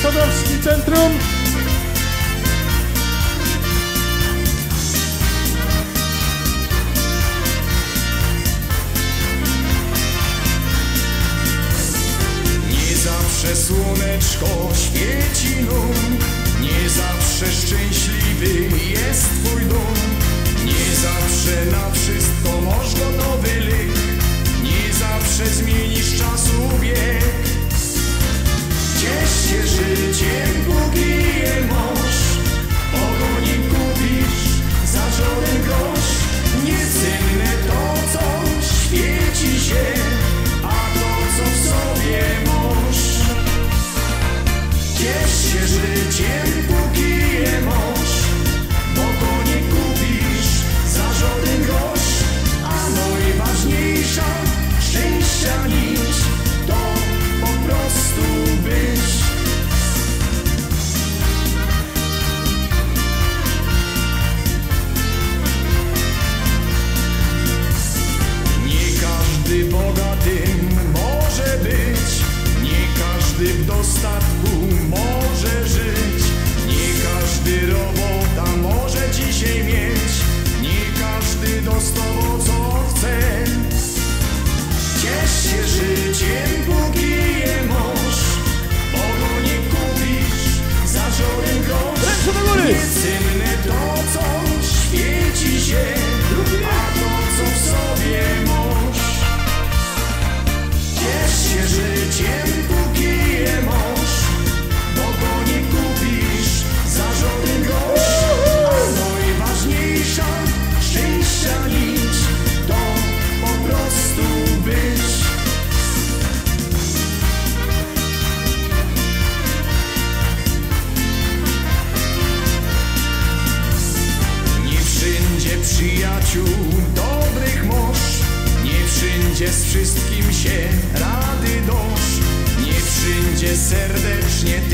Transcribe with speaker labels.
Speaker 1: Sadowski Centrum.
Speaker 2: Nie zawsze słoneczko świeci nam, nie zawsze szczęśliwy jest twój dom, nie zawsze na wszystko masz gotowy lek, nie zawsze zmienisz czasu bieg. Ciesz się życiem, póki je masz, bo nim kupisz za żaden grosz. Niecenne to, co świeci się, a to, co w sobie masz. Ciesz się życiem, póki je masz, bo nie kupisz za żaden grosz. A najważniejsza szczęścia nić to po prostu być. Nie każdy bogatym może być, nie każdy w dostatku może żyć, nie każdy robota może dzisiaj mieć, nie każdy dostał co chce. Ciesz się życiem, póki je masz, bo nie kupisz za żaden grosz. Niecenne to, co świeci się, a to, co w sobie masz. Ciesz się życiem, póki je masz, bo nie kupisz za żaden grosz. A najważniejsza szczęścia nić to po prostu być. Nie wszędzie przyjaciół dobrych masz, nie wszędzie z wszystkim się rady dasz, nie wszędzie serdecznie